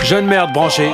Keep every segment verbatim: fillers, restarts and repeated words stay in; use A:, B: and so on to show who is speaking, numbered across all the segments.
A: Jeune merde branchée.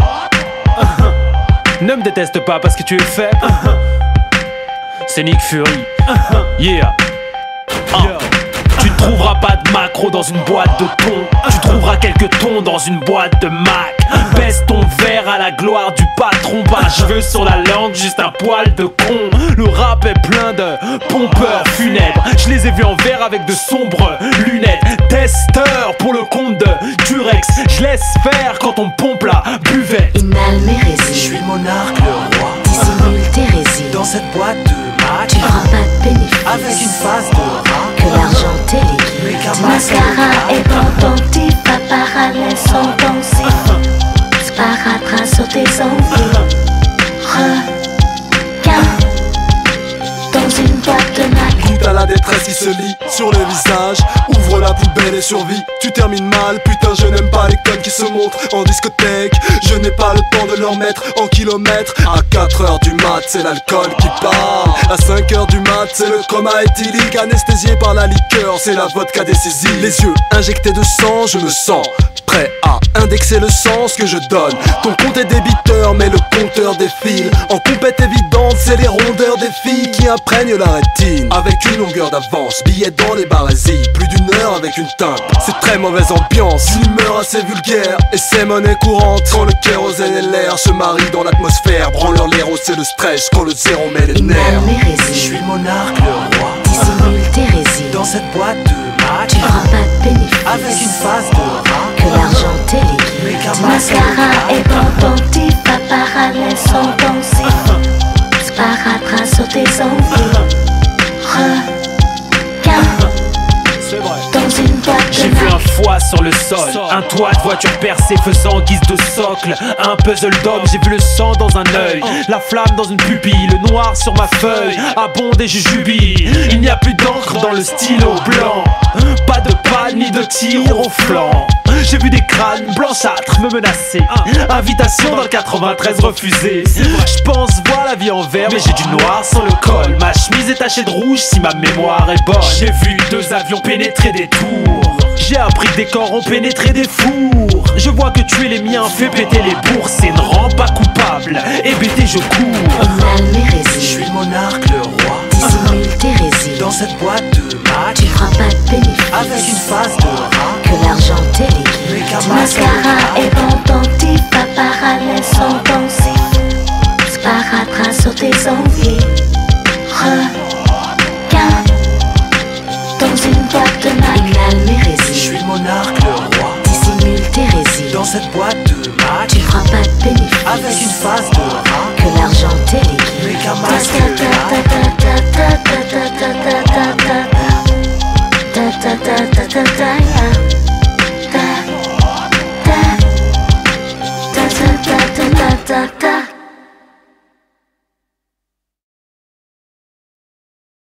A: Ne me déteste pas parce que tu es faible. C'est Nick Fury. Yeah. Uh. Tu ne trouveras pas de macro dans une boîte de thon. Tu trouveras quelques tons dans une boîte de Mac. Baisse ton verre à la gloire du patron. Pas cheveux sur la langue, juste un poil de con. Le rap est plein de pompeurs funèbres. Je les ai vus en verre avec de sombres lunettes. Testeur pour le compte de Durex. Je laisse faire quand on pompe la buvette.
B: Inhale mes
C: Je
B: résis,
C: suis le monarque, le roi.
B: dissimule tes résis.
C: Dans cette boîte de Mac,
B: Tu feras pas de bénéfice
C: avec une face de rat.
B: que l'argent t'éléguise. Du mascara et dans ton petit parallèle sont pensés. Sparadrap sur tes envies. Regarde dans une boîte de Mac.
D: Goûte à la détresse qui se lit sur le visage. Ouvre la poubelle et survie, tu termines mal. Putain, je n'aime pas les connes qui se montrent en discothèque. Je n'ai pas le temps de leur mettre en kilomètres. À quatre heures du mat, c'est l'alcool qui parle. À cinq heures du mat, c'est le coma éthylique. Anesthésié par la liqueur, c'est la vodka décisive. Les yeux injectés de sang, je me sens prêt à indexer le sens que je donne. Ton compte est débiteur, mais le compteur défile. En compète évidente, c'est les rondeurs des filles qui imprègnent la rétine. Avec une longueur d'avance, billets dans les barésies. Plus d'une heure avec une teinte, c'est très mauvaise ambiance. Une humeur assez vulgaire, et c'est monnaie courante. Quand le kérosène et l'air se marient dans l'atmosphère. Branleur l'héros, c'est le stress quand le zéro met les nerfs.
B: Inhale mes
C: Je
B: résis,
C: suis le monarque, le roi.
B: dissimule tes résis.
C: Dans cette boîte de Mac,
B: Tu feras pas de bénéfice
C: avec une face de rat.
B: que l'argent t'éléguise. Du mascara et dans ton petit parallèle sont pensés. Sparadrap sur tes envies. Regarde
A: C'est vrai.
B: dans une boîte
A: J'ai
B: de
A: vu
B: Mac.
A: un foie sur le sol, un toit de voiture percé faisant guise de socle. Un puzzle d'homme, j'ai vu le sang dans un œil, la flamme dans une pupille, le noir sur ma feuille, abonde et je jubile. Il n'y a plus d'encre dans le stylo blanc, pas de panne ni de tir au flanc. J'ai vu des crânes blanchâtres me menacer. Invitation dans le quatre-vingt-treize refusée. Je pense voir la vie en vert, mais j'ai du noir sur le col. Ma chemise est tachée de rouge si ma mémoire est bonne. J'ai vu deux avions pénétrer des tours. J'ai appris que des corps ont pénétré des fours. Je vois que tuer les miens fait péter les bourses et ne rend pas coupable. Et bêté je cours.
B: Inhale mes
C: Je
B: résis,
C: suis le monarque, le roi.
B: dissimule tes résis.
C: Dans cette boîte de Mac,
B: Tu feras pas de bénéfice
C: avec une face de rat.
B: que l'argent t'éléguise. Du mascara et dans ton petit parallèle sont pensés. Sparadrap sur tes envies. Regarde dans une boîte de Mac. Inhale mes
C: Je
B: résis,
C: suis le monarque, le roi.
B: dissimule tes résis.
C: Dans cette boîte de Mac,
B: Tu feras pas de bénéfice
C: avec une face de rat.
B: que l'argent t'éléguise.
C: Avec un
B: Ta
C: masque
B: ta
C: de
B: ta
C: rat.
B: ta ta ta ta ta ta ta ta ta. Ta ta ta ta ta ta ya. Ta ta ta ta ta ta ta ta ta.